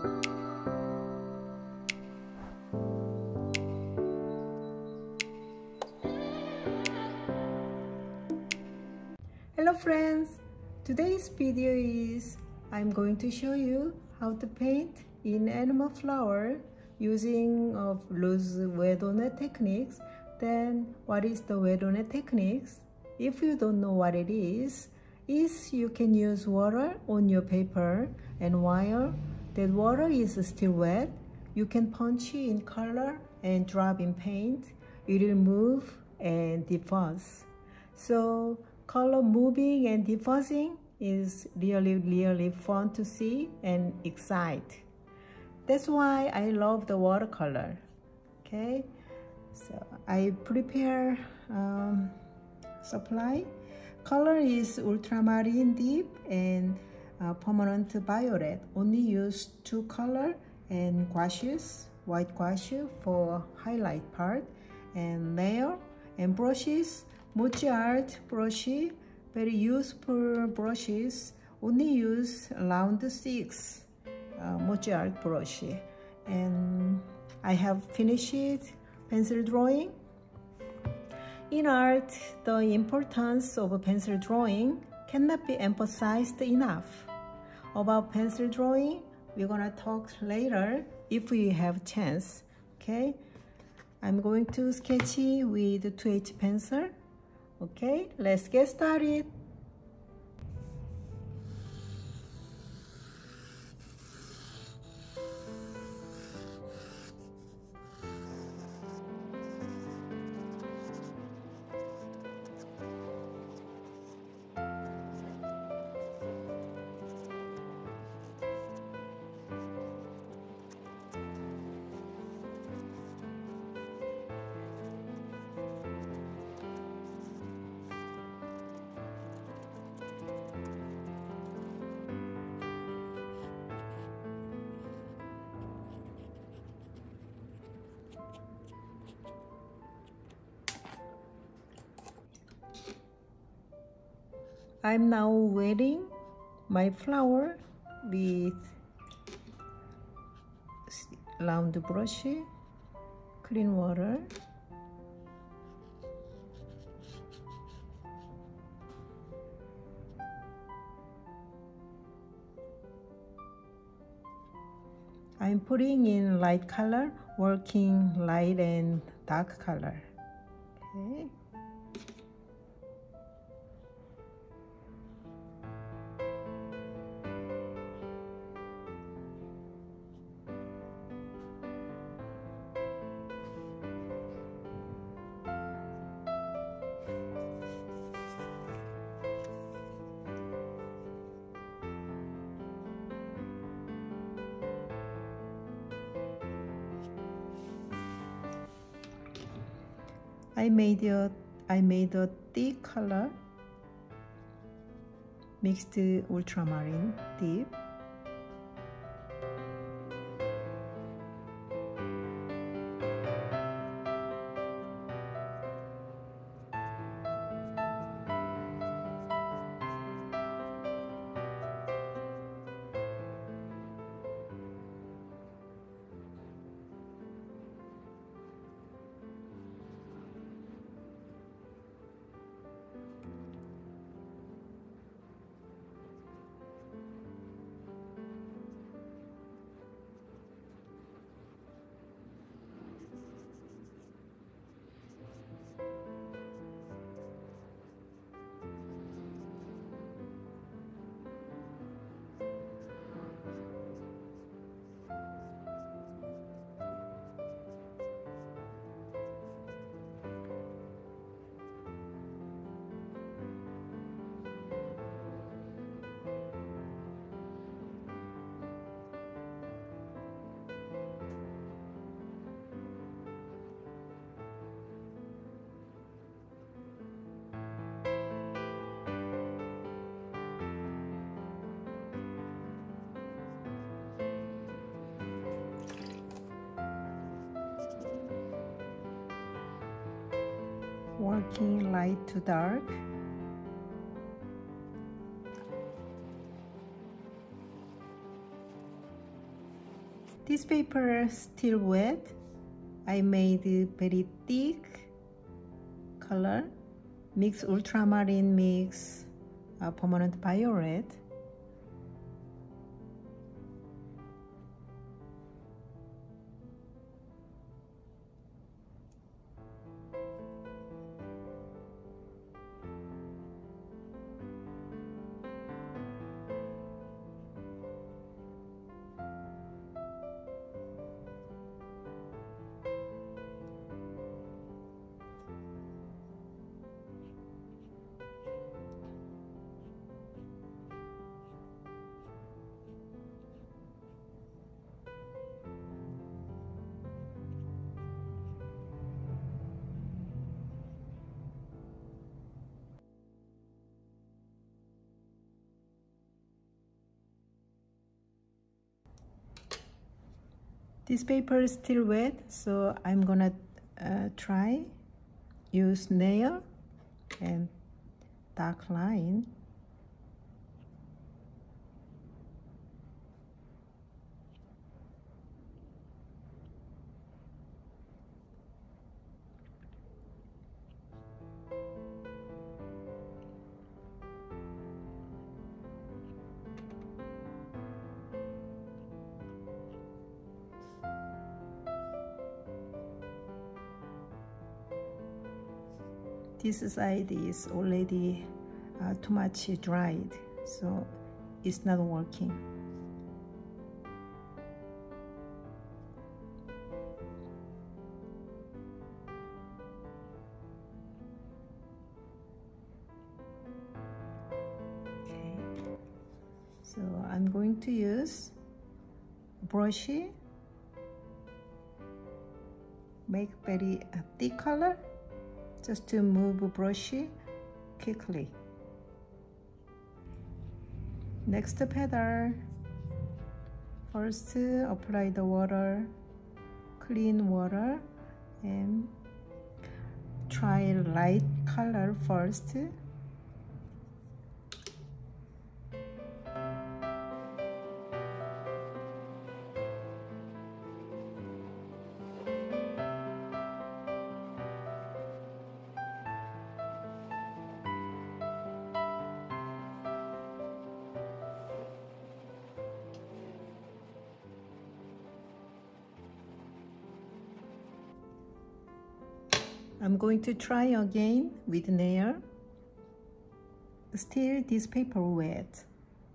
Hello friends, today's video is I'm going to show you how to paint in animal flower using loose wet-on-net techniques. Then what is the wet-on-net techniques? If you don't know what it is you can use water on your paper, and while that water is still wet, you can punch in color and drop in paint. It will move and diffuse. So color moving and diffusing is really fun to see and excite. That's why I love the watercolor. Okay, so I prepare supply. Color is ultramarine deep and permanent violet. Only use 2 color and gouaches, white gouache for highlight part, and layer and brushes. Mochi art brush, very useful brushes. Only use round 6 Mochi art brush. And I have finished pencil drawing. In art, the importance of pencil drawing cannot be emphasized enough. About pencil drawing, we're gonna talk later if we have chance. Okay, I'm going to sketch with 2H pencil. Okay, let's get started. I'm now wetting my flower with round brush, clean water. I'm putting in light color, working light and dark color. Okay. I made a thick color, mixed ultramarine deep. Working light to dark. This paper still wet. I made very thick color, mix ultramarine, mix permanent violet. This paper is still wet, so I'm gonna try use nail and dark line. This side is already too much dried, so it's not working. Okay, so I'm going to use brush, make very thick color, just to move brush quickly. Next petal, first apply the water, clean water, and try light color first. I'm going to try again with nail. Still this paper wet.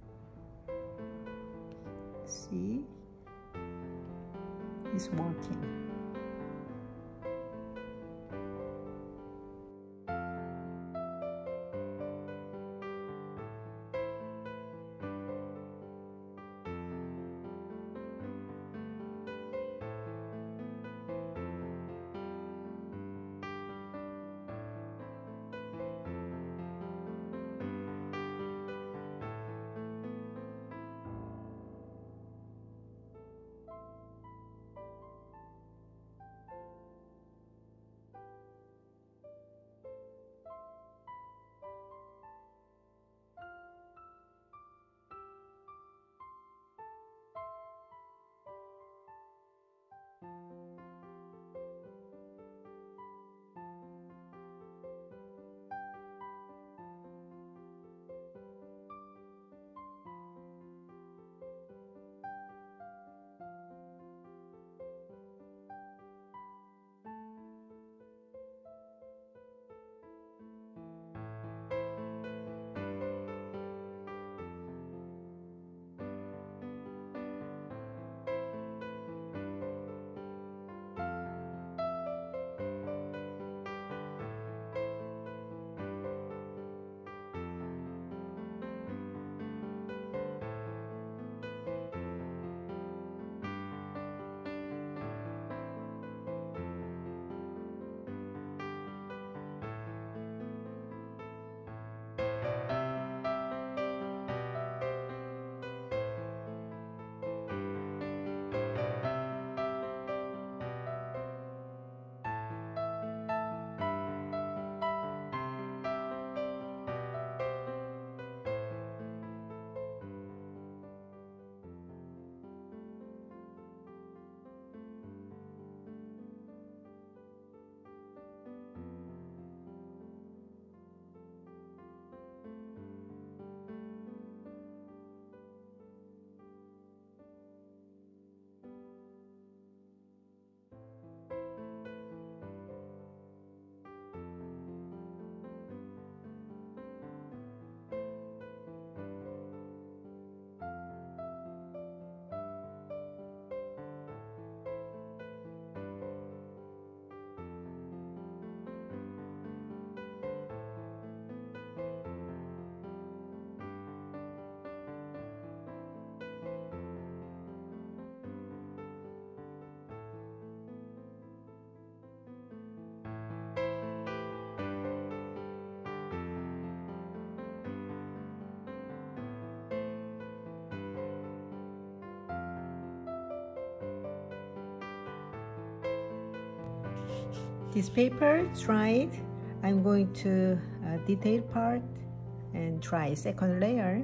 See? It's working. this paper dried, I'm going to detail part and try second layer.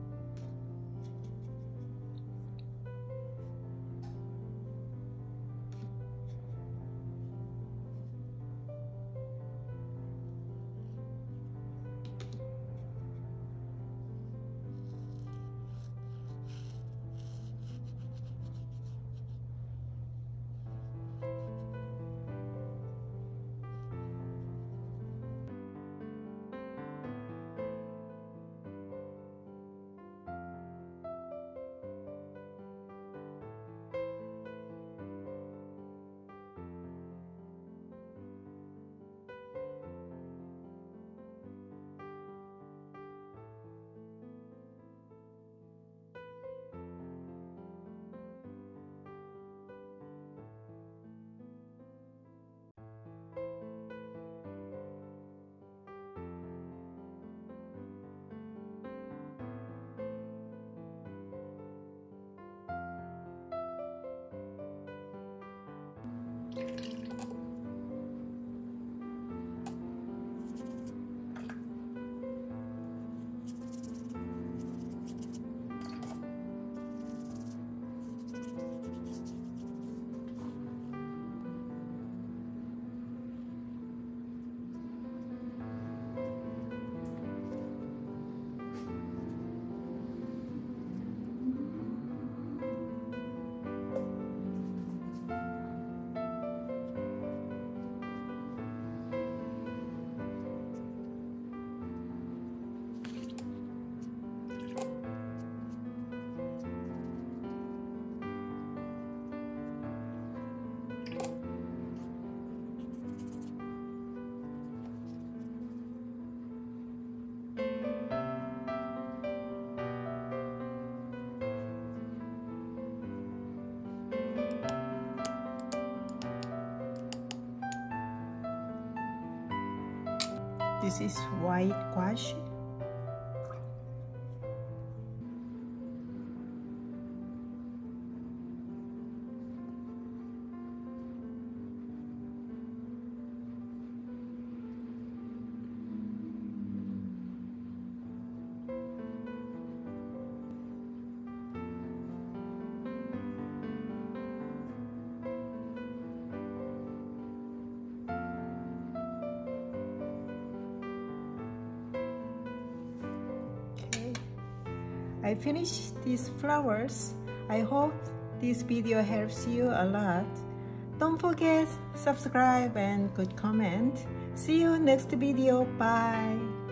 This is white gouache. I finished these flowers. I hope this video helps you a lot. Don't forget, subscribe and good comment. See you next video. Bye.